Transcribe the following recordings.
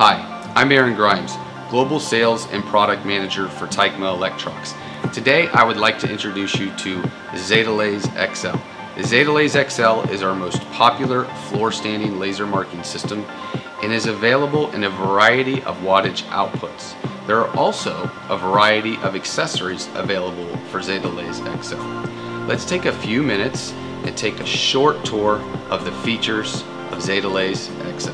Hi, I'm Aaron Grimes, Global Sales and Product Manager for TYKMA Electrox. Today I would like to introduce you to Zetalase XL. The Zetalase XL is our most popular floor standing laser marking system and is available in a variety of wattage outputs. There are also a variety of accessories available for Zetalase XL. Let's take a few minutes and take a short tour of the features of Zetalase XL.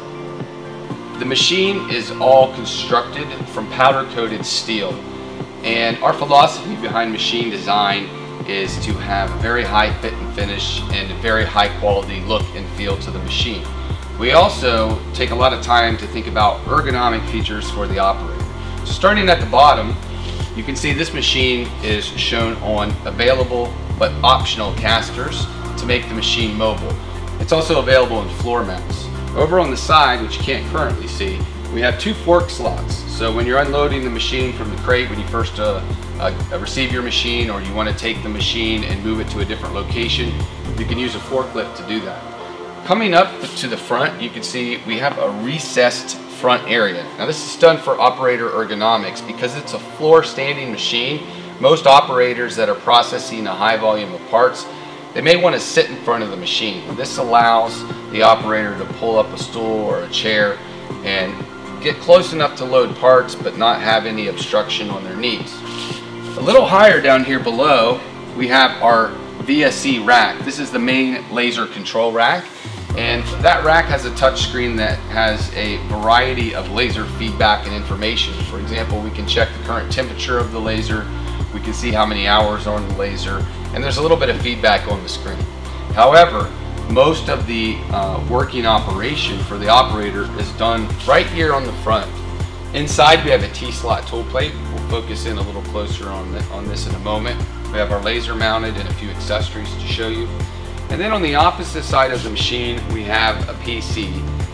The machine is all constructed from powder-coated steel, and our philosophy behind machine design is to have a very high fit and finish and a very high quality look and feel to the machine. We also take a lot of time to think about ergonomic features for the operator. So starting at the bottom, you can see this machine is shown on available but optional casters to make the machine mobile. It's also available in floor mounts. Over on the side, which you can't currently see, we have two fork slots. So when you're unloading the machine from the crate, when you first receive your machine, or you want to take the machine and move it to a different location, you can use a forklift to do that. Coming up to the front, you can see we have a recessed front area. Now this is done for operator ergonomics because it's a floor standing machine. Most operators that are processing a high volume of parts, they may want to sit in front of the machine. This allows the operator to pull up a stool or a chair and get close enough to load parts but not have any obstruction on their knees. A little higher down here below, we have our VSC rack. This is the main laser control rack, and that rack has a touch screen that has a variety of laser feedback and information. For example, we can check the current temperature of the laser, we can see how many hours are on the laser, and there's a little bit of feedback on the screen. However, most of the working operation for the operator is done right here on the front. Inside we have a T-slot tool plate. We'll focus in a little closer on this in a moment. We have our laser mounted and a few accessories to show you. And then on the opposite side of the machine we have a PC.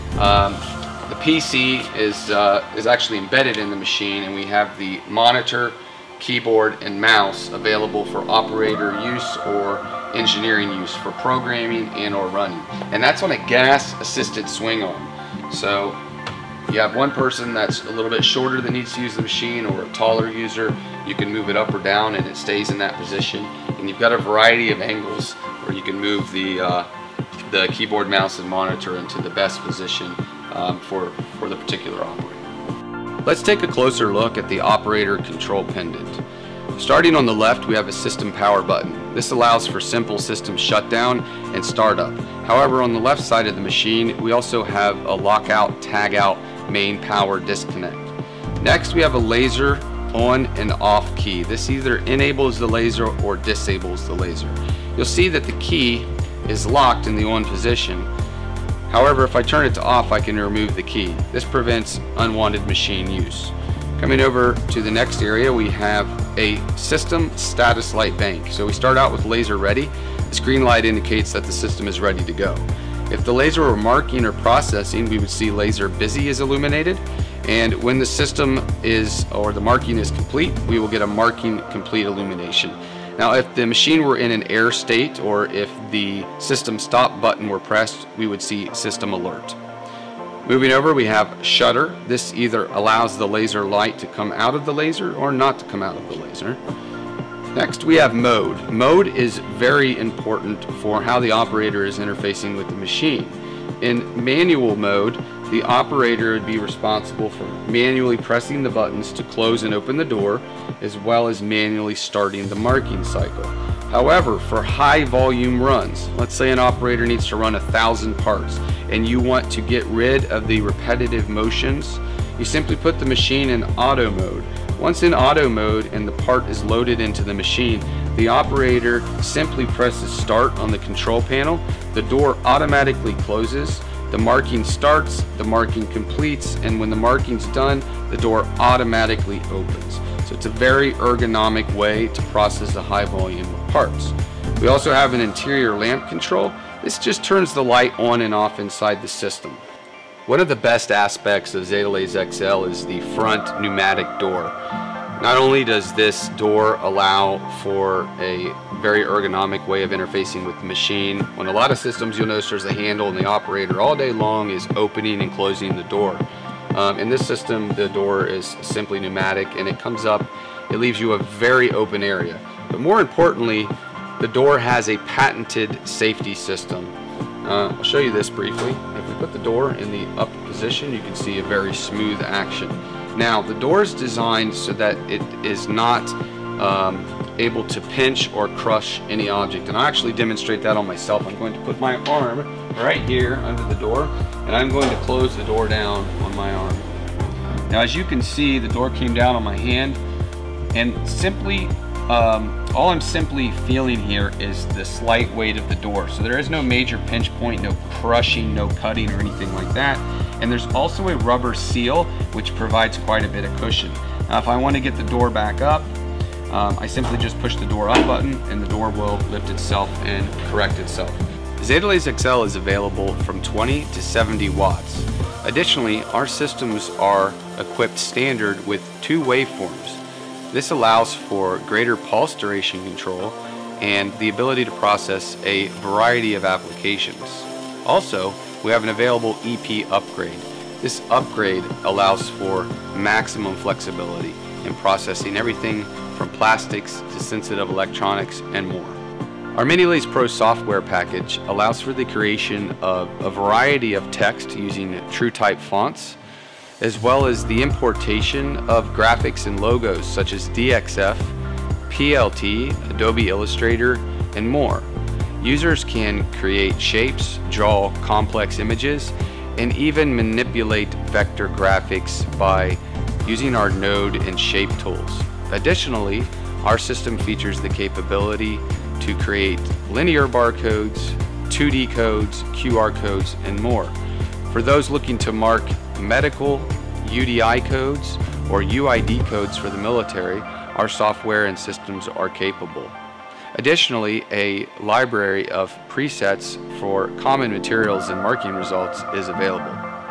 The PC is actually embedded in the machine, and we have the monitor, keyboard, and mouse available for operator use or engineering use for programming and or running. And that's on a gas assisted swing arm. So you have one person that's a little bit shorter that needs to use the machine, or a taller user, you can move it up or down and it stays in that position. And you've got a variety of angles where you can move the keyboard, mouse, and monitor into the best position for the particular operator. Let's take a closer look at the operator control pendant. Starting on the left, we have a system power button. This allows for simple system shutdown and startup. However, on the left side of the machine, we also have a lockout, tagout, main power disconnect. Next, we have a laser on and off key. This either enables the laser or disables the laser. You'll see that the key is locked in the on position. However, if I turn it to off, I can remove the key. This prevents unwanted machine use. Coming over to the next area, we have a system status light bank. So we start out with laser ready. The screen light indicates that the system is ready to go. If the laser were marking or processing, we would see laser busy is illuminated. And when the system or the marking is complete, we will get a marking complete illumination. Now, if the machine were in an error state, or if the system stop button were pressed, we would see system alert. Moving over, we have shutter. This either allows the laser light to come out of the laser or not to come out of the laser. Next, we have mode. Mode is very important for how the operator is interfacing with the machine. In manual mode, the operator would be responsible for manually pressing the buttons to close and open the door, as well as manually starting the marking cycle. However, for high volume runs, let's say an operator needs to run 1,000 parts and you want to get rid of the repetitive motions, you simply put the machine in auto mode. Once in auto mode and the part is loaded into the machine, the operator simply presses start on the control panel, the door automatically closes, the marking starts, the marking completes, and when the marking's done, the door automatically opens. So it's a very ergonomic way to process a high volume of parts. We also have an interior lamp control. This just turns the light on and off inside the system. One of the best aspects of Zetalase XL is the front pneumatic door. Not only does this door allow for a very ergonomic way of interfacing with the machine, on a lot of systems you'll notice there's a handle and the operator all day long is opening and closing the door. In this system, the door is simply pneumatic, and it comes up, it leaves you a very open area. But more importantly, the door has a patented safety system. I'll show you this briefly. If we put the door in the up position, you can see a very smooth action. Now, the door is designed so that it is not able to pinch or crush any object, and I'll actually demonstrate that on myself. I'm going to put my arm right here under the door, and I'm going to close the door down on my arm. Now, as you can see, the door came down on my hand, and simply all I'm simply feeling here is the slight weight of the door. So there is no major pinch point, no crushing, no cutting or anything like that. And there's also a rubber seal which provides quite a bit of cushion. Now, if I want to get the door back up, I simply just push the door up button and the door will lift itself and correct itself. Zetalase XL is available from 20 to 70 watts. Additionally, our systems are equipped standard with 2 waveforms. This allows for greater pulse duration control and the ability to process a variety of applications. Also, we have an available EP upgrade. This upgrade allows for maximum flexibility in processing everything from plastics to sensitive electronics and more. Our MiniLace Pro software package allows for the creation of a variety of text using TrueType fonts, as well as the importation of graphics and logos such as DXF, PLT, Adobe Illustrator, and more. Users can create shapes, draw complex images, and even manipulate vector graphics by using our node and shape tools. Additionally, our system features the capability to create linear barcodes, 2D codes, QR codes, and more. For those looking to mark medical UDI codes or UID codes for the military, our software and systems are capable. Additionally, a library of presets for common materials and marking results is available.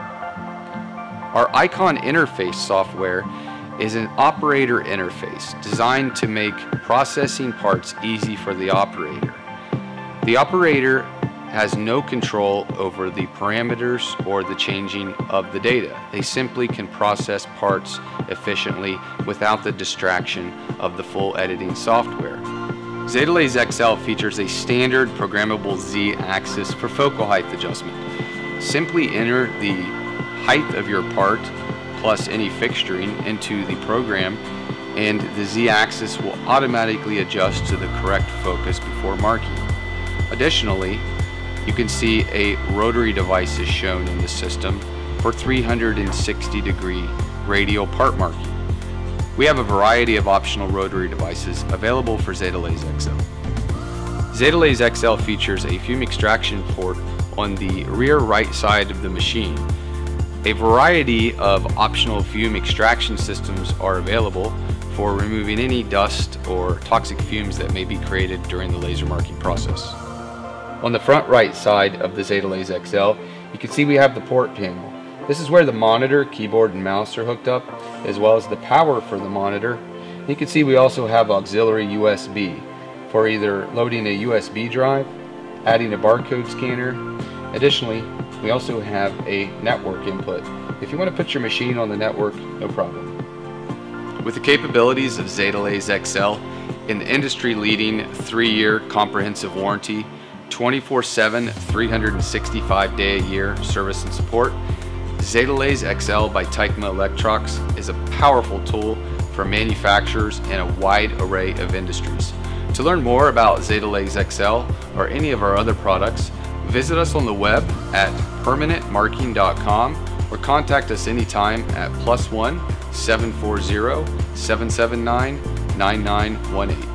Our Icon interface software is an operator interface designed to make processing parts easy for the operator. The operator has no control over the parameters or the changing of the data. They simply can process parts efficiently without the distraction of the full editing software. Zetalase XL features a standard programmable Z-axis for focal height adjustment. Simply enter the height of your part plus any fixturing into the program, and the Z-axis will automatically adjust to the correct focus before marking. Additionally, you can see a rotary device is shown in the system for 360-degree radial part marking. We have a variety of optional rotary devices available for Zetalase XL. Zetalase XL features a fume extraction port on the rear right side of the machine. A variety of optional fume extraction systems are available for removing any dust or toxic fumes that may be created during the laser marking process. On the front right side of the Zetalase XL, you can see we have the port panel. This is where the monitor, keyboard, and mouse are hooked up, as well as the power for the monitor. You can see we also have auxiliary USB for either loading a USB drive, adding a barcode scanner. Additionally, we also have a network input. If you want to put your machine on the network, no problem. With the capabilities of Zetalase XL, an industry-leading 3-year comprehensive warranty, 24/7, 365-day-a-year service and support, Zetalase XL by TYKMA Electrox is a powerful tool for manufacturers in a wide array of industries. To learn more about Zetalase XL or any of our other products, visit us on the web at permanentmarking.com or contact us anytime at +1 740 779 9918.